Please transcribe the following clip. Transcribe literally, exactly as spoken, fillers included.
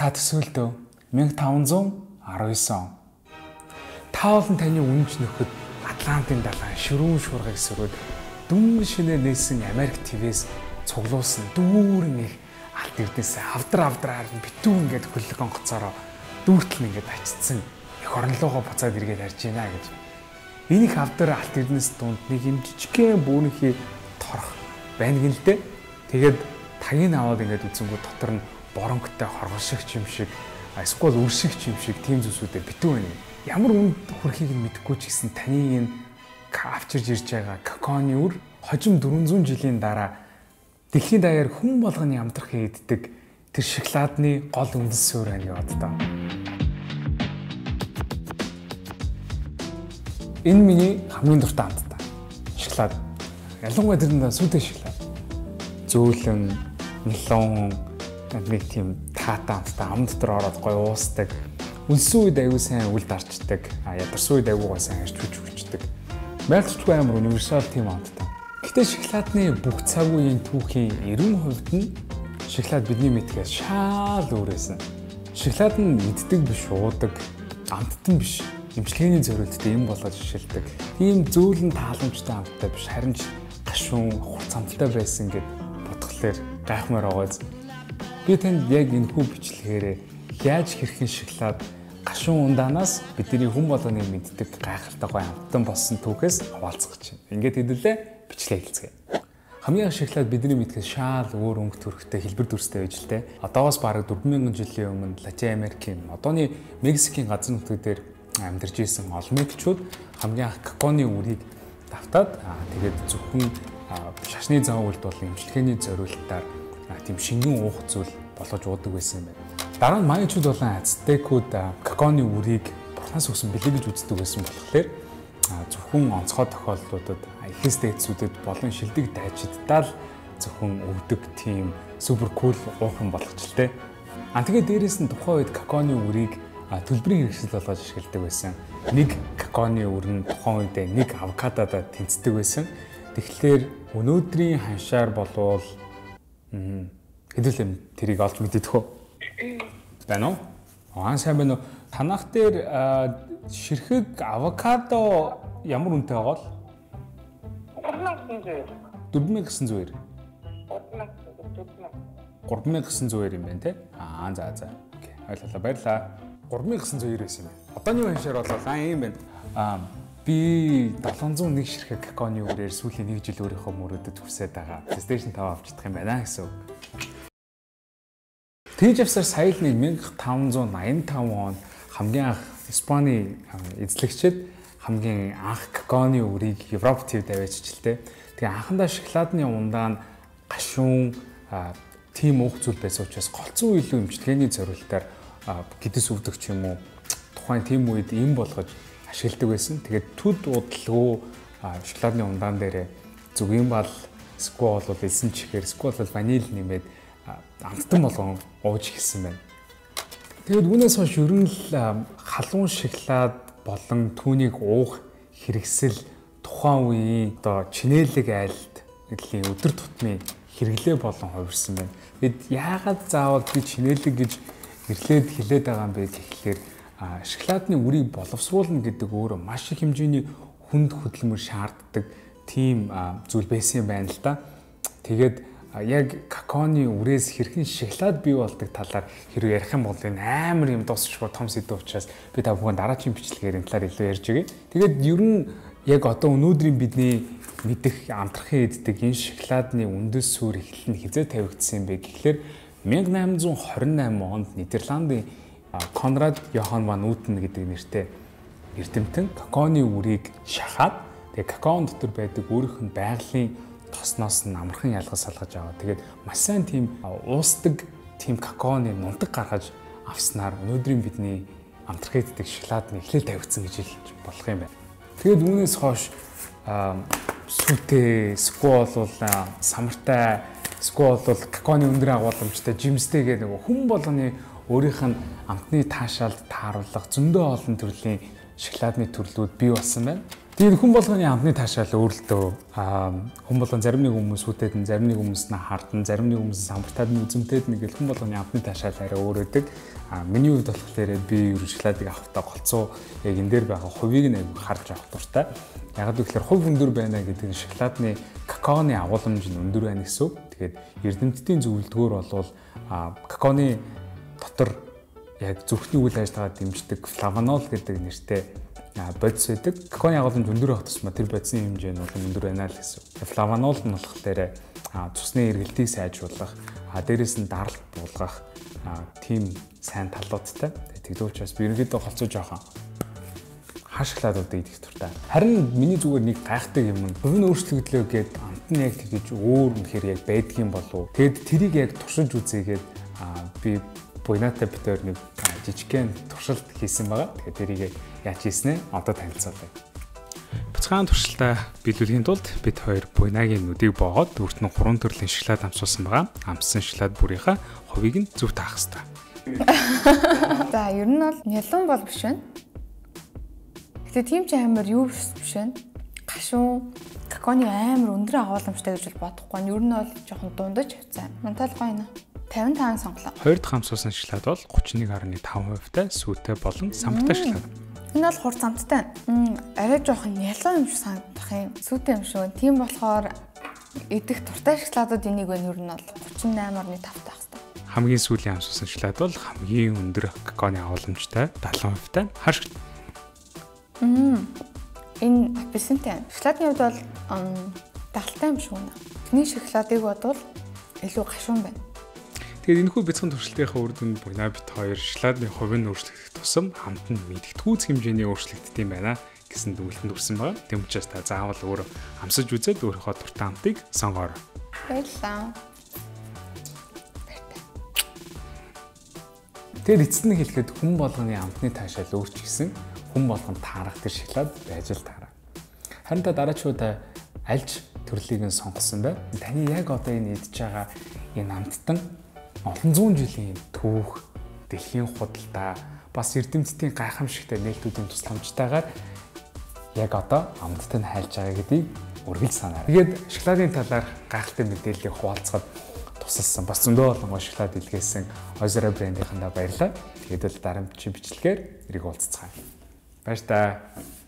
Та төсөөлдөө мянга таван зуун арван девять он. Та олон таны үнэнч нөхөд Атлантын далайн ширүүн шуургыг сөрөөд дүн шинээр нээсэн Америк ТВ-с цуглуулсан дүүрэн их алт эрдэнэс авдар авдраар битүү ингээд хөллөг онгоцоороо дүүртэл ингээд ачцсан их оронлогоо буцаад эргээд харж байна гэж. Энэ их авдар алт эрдэнэс дунд нэг юм жижигхэн бөөнийхий торох байна гин л дээ. Тэгээд тагийг аваад ингээд үзэнгүү дотор нь боронктой хоргошигч юм шиг эсвэл үршигч юм шиг тийм зүйлсүүдээр битүү байна. Ямар үнд хүрхийг нь мэдэхгүй ч гэсэн таны энэ авчирж ирж байгаа какаоны үр хожим дөрвөн зуун жилийн дараа дэлхийн даяар хүн болгоны амтрахыг иддэг тэр шоколадны гол үндэс суурь байна яваад та. Энэ миний хамгийн дуртай амттай. Шоколад. Ялангуяа тэр сүдэ шоколад. Зөөлөн, мелон нэг тийм таатай амттай ам дотор ороод гоё уусдаг. Үлсэн үед аягүй сайн үл дарчдаг. А ядарсан үед аягүй сайн харж хүч хүчдэг. Мэлчгүй амар универсал тийм амттай. Гэтэ шоколадны бүх цаг үеийн түүхийн эрүүн хувьд нь шоколад бидний мэдгээс шал өөрөөсөн. Шоколад нь иддэг биш уудаг, амттан биш, эмчилгээний зорилттой юм болгож шилдэг. Тийм зөөлөн тааламжтай амттай биш, харин ч гашуун, хурцамттай байсан гэд бодглохлоор гайхмаар байгааз. Би танд яг энэ хүү бичлэгээрээ яаж хэрхэн шоколад гашуун ундаанаас бидний хүн болгоны мэддэг гайхалтай гоё амттан болсон түүхээс хаваалцах гэж байна. Ингээд хэдүүлээ бичлэг хэлцгээе. Хамгийн их шоколад бидний мэдгээс шал өөр өнгө төрхтэй хэлбэр дүрстэй байж л те. Одоогоос бараг дөрвөн мянган жилийн өмнө Латин Америкийн одооны Мексикийн газар нутгуудээр амьдарч исэн олмекчууд хамгийн анх какаоны үрийг давтаад тэгээд зөвхөн шашны зам үйлд болон эмчилгээний зорилтоор тийм шингэн уух зүйл болгож уудаг байсан юм байна. Дараа нь майчууд болон ацтекууд какаоны үрийг бурхнаас өгсөн бэлэг гэж үздэг байсан болохоор зөвхөн онцгой тохиолдлуудад ихэс дээдсүүдэд болон шилдэг дайчиддаа л зөвхөн өгдөг тийм супер кул уухан болгочлээ. А тэгээд дээрэс нь тухайн үед какаоны үрийг төлбөрийн хэрэгсэл болгож ашигладаг байсан. Нэг какаоны үр нь тухайн үед нэг авокадодод тэнцдэг байсан. Тэгэхээр өнөөдрийн ханшаар болвол хэдүүлээ тэрийг олж мэддэг үү? Байна уу? Аа сайн байна уу? Танах дээр ширхэг авокадо ямар үнэтэй байгаа бол? дөрвөн мянган гэсэн зүгээр. гурван мянган гэсэн зүгээр юм байна те. Аа за за. Окей. Ойлголоо. Баярлалаа. гурван мянган гэсэн зүгээр байсан юм байна. Одооны ханшаар бол аа юм байна. Аа би долоон зуун нэг ширхэг какаоны үрээр сүүлийн нэг жил өөрийнхөө мөрөдөд хүрсээд байгаа. PlayStation таван авчихдаг юм байна гэсэн үг. Тэгж авсаар сая л нэг мянга таван зуун найман таван он хамгийн анх Испани эзлэгчид хамгийн анх какаоны үрийг Европ ТВ-д аваачилтэй. Тэгээ анхандаа шоколадны ундаа гашуун тийм уух зүйл байсан учраас голцсон илүү эмчилгээний зорилтоор гэдэс өвдөг ч юм уу тухайн тийм үед им болгож ашигладаг байсан. Тэгээд төд удалгүй шоколадны ундаан дээр зүг юм бол сквол бол эсэн чихээр сквол бол ваниль нэмээд амттан болгон ууж эхэлсэн байна. Тэгээд үүнээс хойш ер нь л халуун шоколад болон түүнийг уух хэрэгсэл тухайн үеийн одоо чинээлэг айлд нэлийн өдөр тутмын хэрэглээ болон хувирсан байна. Бид яагаад заавал би чинээлэг гэж нэрлээд хэлээд байгаа юм бэ гэхлээр шоколадны үрийг боловсруулна гэдэг өөрөө маш их хэмжээний хүнд хөдөлмөр шаарддаг тийм зүйл байсан юм байна л да. Тэгээд яг какаоны үрээс хэрхэн шоколад бий болдог талаар хэрэг ярих юм бол энэ амар юм дуусчихгүй том сэдв учраас би та бүхэн дараагийн бичлэгээр энэ талаар илүү ярьж өгье. Тэгээд ер нь яг одоо өнөөдрийн бидний мэдих амтрахын эддэг энэ шоколадны үндэс суурь эхлэл нь хизээ тавигдсан юм бэ гэхлээр мянга найман зуун хорин найман онд Нидерландын Конрад Йохан ван Утен гэдэг нэртэй эрдэмтэн какаоны үрийг шахаад тэгээ какаон дотор байдаг өөрийнх нь байгалийн тосноос нь амархан ялгаж салгаж аваа. Тэгээд маш сайн тийм уусдаг тийм какаоны нунтаг гаргаж авснаар өнөөдрийн бидний амтрах эддэг шоколадны эхлэл тавигдсан гэж хэлж болох юм байна. Тэгээд үүнээс хойш сүтээ, сквол бол самартай, сквол бол какаоны өндөр агуулмжтай, жимстэй гэдэг нэг хүн болгоны өөрийнх нь амтны таашаалд тааруулах зөндөө олон төрлийн шоколадны төрлүүд бий болсон байна. Тэгээд хүн болгоны амтны таашаал өөрлөлтөө хүн болгон зарим нэг хүмүүс үтээд нь, зарим нэг хүмүүс нь хардан, зарим нэг хүмүүс самбартаад нь үзэмтээд нэг хүн болгоны амтны таашаал арай өөр өдөг. А миний хувьд болохоор би ер нь шоколадыг авахдаа голцоо яг энэ дээр байгаа хувийг нь аяг харж авах дуртай. Яг гэвэл хувь өндөр байна гэдэг нь шоколадны какаоны агуулмж нь өндөр байна гэсэн үг. Тэгээд эрдэмтдийн зөвлөлдгөөр бол какаоны дотор яг зүрхний үйл ажиллагаа дэмждэг флавонол гэдэг нэртэй бодис байдаг. Какаоны агуулмж өндөр байх тусмаа тэр бодисны хэмжээ нь бол өндөр байна л гэсэн. Флавонол нь болохоор цусны эргэлтийг сайжруулах, дээрээс нь даралт буулгах тийм сайн талуудтай. Тэгдэг учраас би ерөнхийдөө голцоо жоохон хаш шоколадуудыг идэх туртай. Харин миний зүгээр нэг гайхдаг юм нь хувийн өөрчлөгдлөө гээд амт нь яг тэгж өөр үнэхээр яг байдгийн болов. Тэгэд тэрийг яг туршиж үзээгээд би буйнатай битээр нэг жижигхэн туршилт хийсэн байгаа. Тэгэхээр тэрийг яаж хийснээ одоо танилцуулъя. Буцаан туршилтаа биелүүлэхийн тулд бид хоёр буйнагийн нүдийг боогоод үрт нь гурван төрлийн шоколад амсуулсан байгаа. Амссан шоколад бүрийнхаа хувийг нь зөв таах хэрэгтэй. За ер нь бол нялуун бол биш байна. Гэтэ тийм ч амар юу биш байна. Гашуун какаоны амар өндөр агуулмжтай гэж бодохгүй. Ер нь бол жоохон дундаж хавцаа. Ментал гойно. тавин таван сонголоо. Хоёр дахь амсуулсан шоколад бол гуйч нэг гаруй таван хувитай сүйтэй болон самттай шоколад. Энэ бол хурц амттай. Арай жоохон нялуун юм шиг санагдах юм. Сүйтэй юм шүү. Тийм болохоор идэх туртай шоколадууд энийг нь ер нь бол гуйч восемь орны тавтай байх хэрэгтэй. Хамгийн сүүлийн амсуулсан шоколад бол хамгийн өндөр какаоны агуулмжтай дагалан хувитай хар шоколад. Мм. Энэ апельсинтай. Шоколадны хувьд бол дагалтай юм шүү нэ. Тэний шоколадыг бодвол илүү гашуун байна. Тэгээд энэхүү бяцхан туршилтынхаа үр дүнд буйна бит хоёр шоколадны хувийн өөрчлөгдөх тусам хамт нь мэдгэдэггүйц хэмжээний өөрчлөгддөг юм байна гэсэн дүгнэлтэнд хүрсэн байгаа. Тэм учраас та заавал өөрөө амсаж үзээд өөрийнхөө дуртай амтыг сонгоорой. Баярлалаа. Тэгээд эцэст нь хэлэхэд хүн болгоны амтны таашаал өөрчлөсөн хүн болгонд таарах тэр шоколад байж л таараа. Харин та дараачуудаа альж төрлийг нь сонгосон бай. Таны яг одоо энэ идж байгаа энэ амттан олон зуун жилийн түүх, дэлхийн худалдаа, бас эрдэмтдийн гайхамшигтай нээлтүүдийн тусламжтайгаар яг одоо амттан хайлж байгаа гэдгийг үргэлж санаарай. Тэгээд шоколадын талаар гайхалтай мэдээллийг хуваалцахад тусалсан. Бас зөндөө олон шоколад илгээсэн Озера брендийнхандаа баярлалаа. Тэгээд л дарамтчийн бичлэгээр эрийг уулзцгаая. Баяр та.